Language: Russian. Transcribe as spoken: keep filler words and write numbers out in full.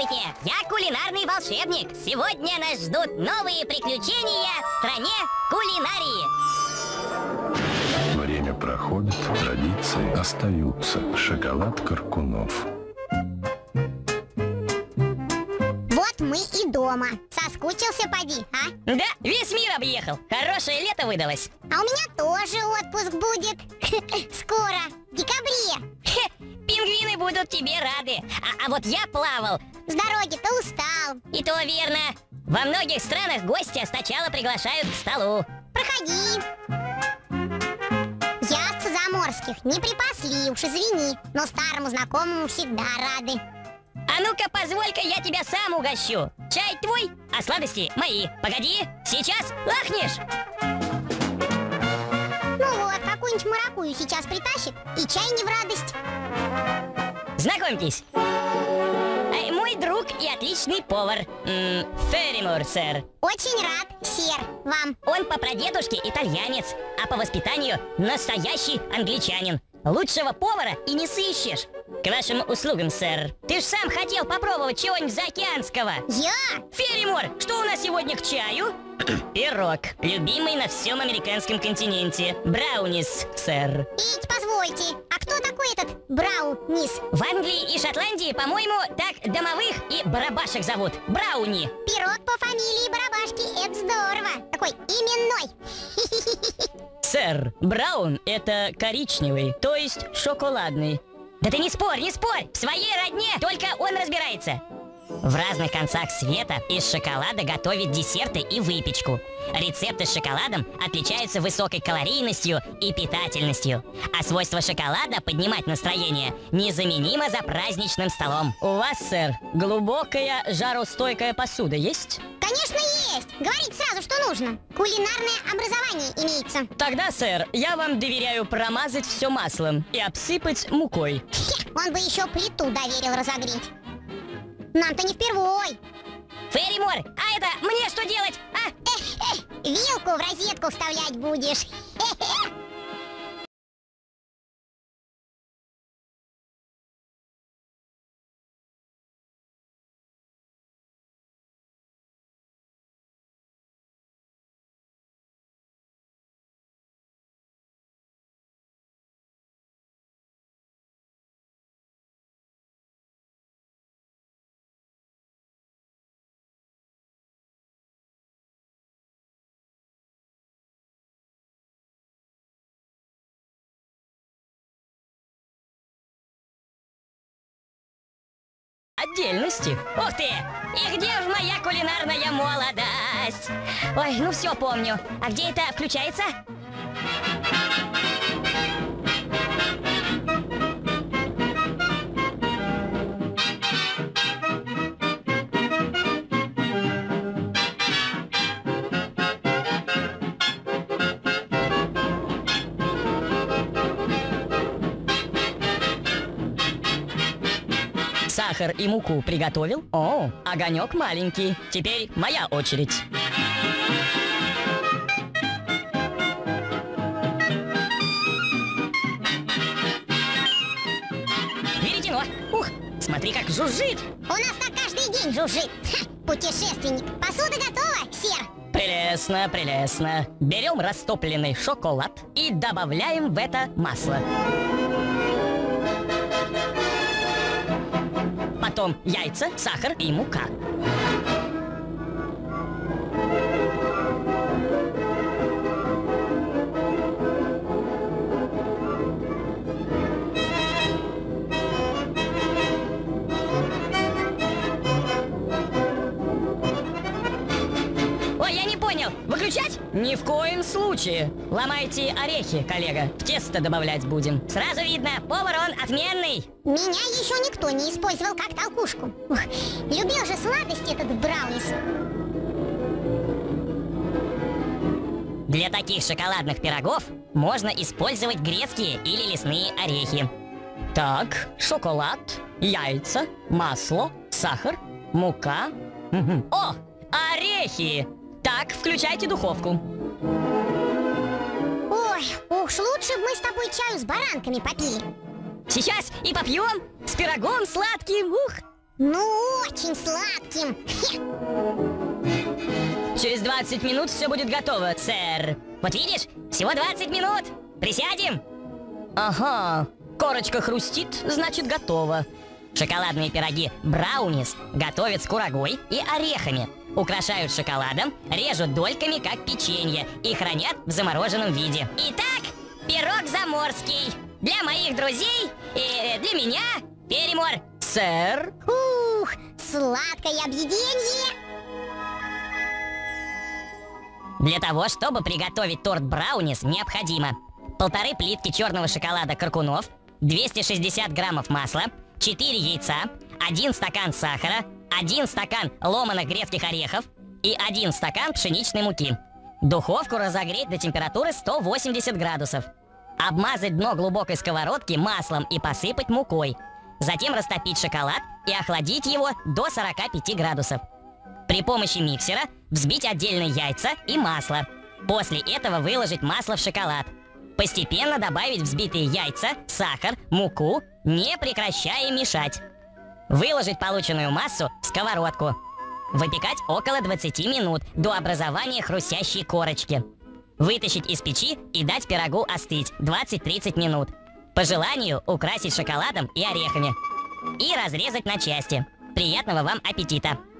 Здравствуйте! Я кулинарный волшебник. Сегодня нас ждут новые приключения в стране кулинарии. Время проходит, традиции остаются. Шоколад Каркунов. Вот мы и дома. Соскучился, поди, а? Да, весь мир объехал. Хорошее лето выдалось. А у меня тоже отпуск будет. Скоро, в декабре. Хе, пингвины будут тебе рады. А, а вот я плавал. С дороги-то устал. И то верно. Во многих странах гостя сначала приглашают к столу. Проходи. Яств заморских не припасли, уж извини. Но старому знакомому всегда рады. А ну-ка, позволь-ка я тебя сам угощу. Чай твой, а сладости мои. Погоди, сейчас лахнешь. Ну вот, какую-нибудь маракую сейчас притащит, и чай не в радость. Знакомьтесь, э, мой друг и отличный повар, м, Ферримор, сэр. Очень рад, сэр, вам. Он по прадедушке итальянец, а по воспитанию настоящий англичанин. Лучшего повара и не сыщешь. К вашим услугам, сэр. Ты ж сам хотел попробовать чего-нибудь заокеанского. Я? Ферримор, что у нас сегодня к чаю? Пирог, любимый на всем американском континенте. Браунис, сэр. Ить, позвольте, а кто такой этот Браунис? В Англии и Шотландии, по-моему, так домовых и барабашек зовут. Брауни. Пирог по фамилии Барабашки, это здорово. Такой именной. Сэр, браун — это коричневый, то есть шоколадный. Да ты не спорь, не спорь! В своей родне только он разбирается. В разных концах света из шоколада готовят десерты и выпечку. Рецепты с шоколадом отличаются высокой калорийностью и питательностью. А свойство шоколада поднимать настроение незаменимо за праздничным столом. У вас, сэр, глубокая жаростойкая посуда есть? Конечно, есть! Говорите сразу, что нужно. Кулинарное образование имеется. Тогда, сэр, я вам доверяю промазать все маслом и обсыпать мукой. Хе, он бы еще плиту доверил разогреть. Нам-то не впервой. Ферримор, а это мне что делать, а? Эх, эх, вилку в розетку вставлять будешь. Хе-хе. Отдельности. Ух ты! И где же моя кулинарная молодость? Ой, ну все помню. А где это включается? Сахар и муку приготовил? О, огонек маленький. Теперь моя очередь. Веретено. Ух, смотри, как жужжит. У нас так каждый день жужжит. Ха, путешественник. Посуда готова, сэр? Прелестно, прелестно. Берем растопленный шоколад и добавляем в это масло. Потом яйца, сахар и мука. Ой, я не понял. Выключать? Ни в коем случае. Ломайте орехи, коллега. В тесто добавлять будем. Сразу видно, повар он отменный. Меня еще никто не использовал как толкушку. Ух, любил же сладости этот Браунис. Для таких шоколадных пирогов можно использовать грецкие или лесные орехи. Так, шоколад, яйца, масло, сахар, мука. Мгм. О, орехи! Так, включайте духовку. Ой, уж лучше бы мы с тобой чаю с баранками попили. Сейчас и попьем с пирогом сладким. Ух! Ну, очень сладким. Хе. Через двадцать минут все будет готово, сэр. Вот видишь, всего двадцать минут. Присядем? Ага, корочка хрустит, значит готово. Шоколадные пироги браунис готовят с курагой и орехами. Украшают шоколадом, режут дольками, как печенье, и хранят в замороженном виде. Итак, пирог заморский. Для моих друзей и для меня, Перемор. Сэр? Ух, сладкое объеденье. Для того, чтобы приготовить торт браунис, необходимо полторы плитки черного шоколада Коркунов, двести шестьдесят граммов масла, четыре яйца, один стакан сахара, один стакан ломаных грецких орехов и один стакан пшеничной муки. Духовку разогреть до температуры сто восемьдесят градусов. Обмазать дно глубокой сковородки маслом и посыпать мукой. Затем растопить шоколад и охладить его до сорока пяти градусов. При помощи миксера взбить отдельно яйца и масло. После этого выложить масло в шоколад. Постепенно добавить взбитые яйца, сахар, муку, не прекращая мешать. Выложить полученную массу в сковородку. Выпекать около двадцати минут до образования хрустящей корочки. Вытащить из печи и дать пирогу остыть двадцать-тридцать минут. По желанию украсить шоколадом и орехами. И разрезать на части. Приятного вам аппетита!